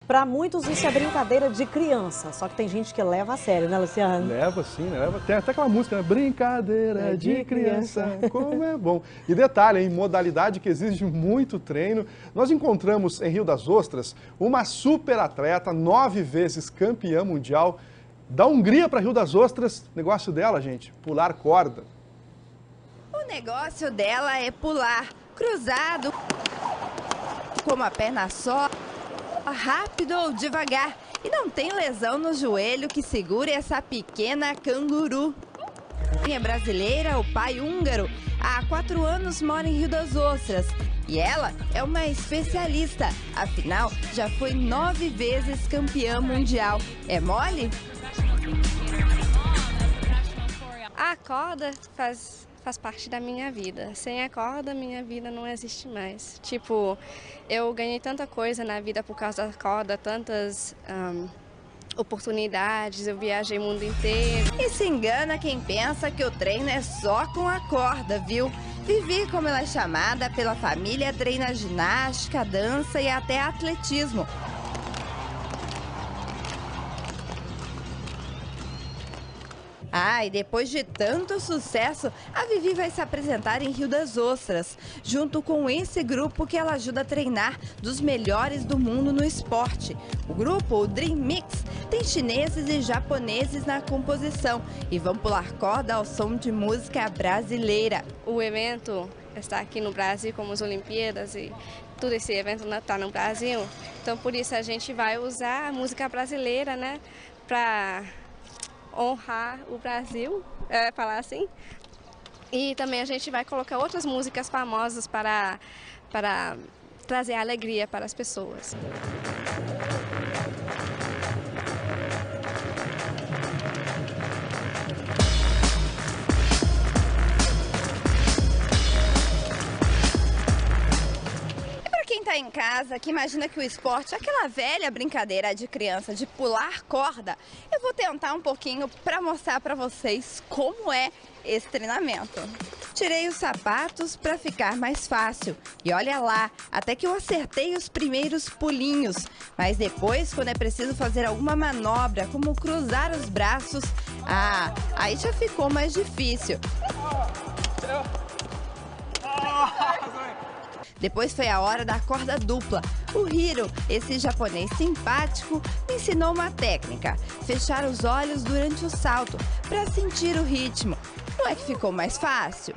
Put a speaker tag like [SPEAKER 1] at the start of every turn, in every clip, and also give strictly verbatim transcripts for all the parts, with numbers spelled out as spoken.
[SPEAKER 1] Para muitos isso é brincadeira de criança, só que tem gente que leva a sério, né, Luciano?
[SPEAKER 2] Leva sim, né? Leva. Tem até aquela música, né? Brincadeira
[SPEAKER 1] É
[SPEAKER 2] de,
[SPEAKER 1] de
[SPEAKER 2] criança,
[SPEAKER 1] criança.
[SPEAKER 2] como é bom. E detalhe, em modalidade que exige muito treino, nós encontramos em Rio das Ostras uma super atleta, nove vezes campeã mundial, da Hungria para Rio das Ostras. Negócio dela, gente, pular corda.
[SPEAKER 3] O negócio dela é pular cruzado, com uma perna só, rápido ou devagar. E não tem lesão no joelho que segure essa pequena canguru. É brasileira, o pai húngaro. Há quatro anos mora em Rio das Ostras. E ela é uma especialista. Afinal, já foi nove vezes campeã mundial. É mole?
[SPEAKER 4] A corda faz, faz parte da minha vida. Sem a corda, minha vida não existe mais. Tipo, eu ganhei tanta coisa na vida por causa da corda, tantas um, oportunidades, eu viajei o mundo inteiro.
[SPEAKER 3] E se engana quem pensa que o treino é só com a corda, viu? Vivi, como ela é chamada pela família, treina ginástica, dança e até atletismo. Ah, e depois de tanto sucesso, a Vivi vai se apresentar em Rio das Ostras, junto com esse grupo que ela ajuda a treinar dos melhores do mundo no esporte. O grupo, o Dream Mix, tem chineses e japoneses na composição e vão pular corda ao som de música brasileira.
[SPEAKER 4] O evento está aqui no Brasil, como as Olimpíadas, e todo esse evento está no Brasil. Então, por isso, a gente vai usar a música brasileira, né, para honrar o Brasil, é, falar assim. E também a gente vai colocar outras músicas famosas para, para trazer alegria para as pessoas.
[SPEAKER 3] Tá em casa, que imagina que o esporte é aquela velha brincadeira de criança de pular corda, eu vou tentar um pouquinho para mostrar para vocês como é esse treinamento. Tirei os sapatos para ficar mais fácil e olha lá, até que eu acertei os primeiros pulinhos, mas depois, quando é preciso fazer alguma manobra, como cruzar os braços, ah, aí já ficou mais difícil. Depois foi a hora da corda dupla. O Hiro, esse japonês simpático, me ensinou uma técnica: fechar os olhos durante o salto, para sentir o ritmo. Não é que ficou mais fácil?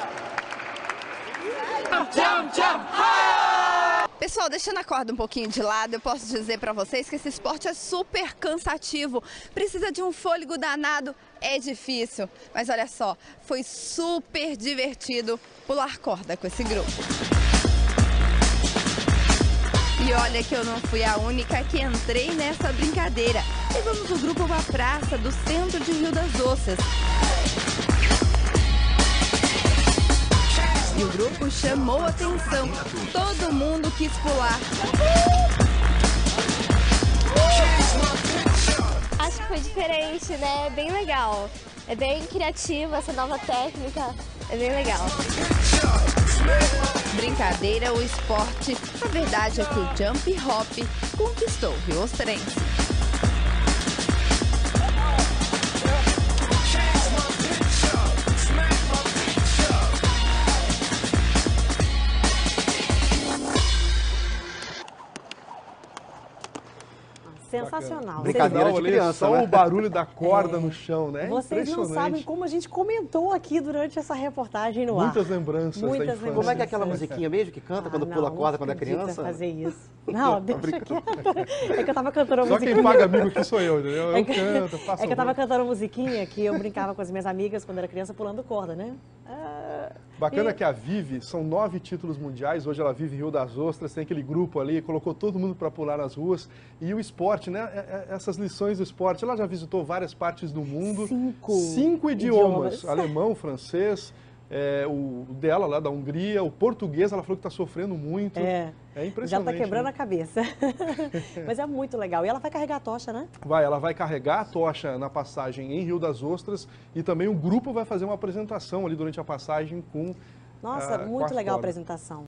[SPEAKER 3] Pessoal, deixando a corda um pouquinho de lado, eu posso dizer para vocês que esse esporte é super cansativo. Precisa de um fôlego danado, é difícil. Mas olha só, foi super divertido pular corda com esse grupo. E olha que eu não fui a única que entrei nessa brincadeira. Levamos o grupo para a praça do centro de Rio das Ostras. E o grupo chamou atenção. Todo mundo quis pular.
[SPEAKER 5] Acho que foi diferente, né? É bem legal. É bem criativa essa nova técnica. É bem legal.
[SPEAKER 3] Brincadeira ou esporte, a verdade é que o jump hop conquistou o Rio Ostrense.
[SPEAKER 1] Sensacional.
[SPEAKER 2] Brincadeira de criança, só
[SPEAKER 1] né?
[SPEAKER 2] o barulho da corda
[SPEAKER 1] é.
[SPEAKER 2] no chão, né?
[SPEAKER 1] Vocês não sabem como a gente comentou aqui durante essa reportagem no
[SPEAKER 2] Muitas
[SPEAKER 1] ar.
[SPEAKER 2] lembranças
[SPEAKER 1] Muitas
[SPEAKER 2] da infância.
[SPEAKER 6] Como é que é aquela musiquinha mesmo que canta ah, quando
[SPEAKER 1] não,
[SPEAKER 6] pula corda quando é criança?
[SPEAKER 1] fazer isso. Não, deixa quieto. É que eu tava cantando uma
[SPEAKER 2] Só
[SPEAKER 1] musiquinha.
[SPEAKER 2] quem paga amigo aqui sou eu, entendeu? Eu
[SPEAKER 1] é que,
[SPEAKER 2] canto, faço
[SPEAKER 1] É que eu tava cantando uma musiquinha que eu brincava com as minhas amigas quando era criança pulando corda, né? Ah,
[SPEAKER 2] Bacana
[SPEAKER 1] e...
[SPEAKER 2] que a Vivi, são nove títulos mundiais, hoje ela vive em Rio das Ostras, tem aquele grupo ali, colocou todo mundo para pular nas ruas. E o esporte, né? Essas lições do esporte, ela já visitou várias partes do mundo.
[SPEAKER 1] Cinco,
[SPEAKER 2] Cinco idiomas,
[SPEAKER 1] idiomas.
[SPEAKER 2] Alemão, francês, é, o dela lá da Hungria, o português, ela falou que está sofrendo muito.
[SPEAKER 1] É,
[SPEAKER 2] é impressionante.
[SPEAKER 1] já está quebrando
[SPEAKER 2] né?
[SPEAKER 1] a cabeça. Mas é muito legal. E ela vai carregar a tocha, né?
[SPEAKER 2] Vai, ela vai carregar a tocha na passagem em Rio das Ostras e também o grupo vai fazer uma apresentação ali durante a passagem com
[SPEAKER 1] Nossa,
[SPEAKER 2] uh,
[SPEAKER 1] muito legal a
[SPEAKER 2] corda.
[SPEAKER 1] apresentação.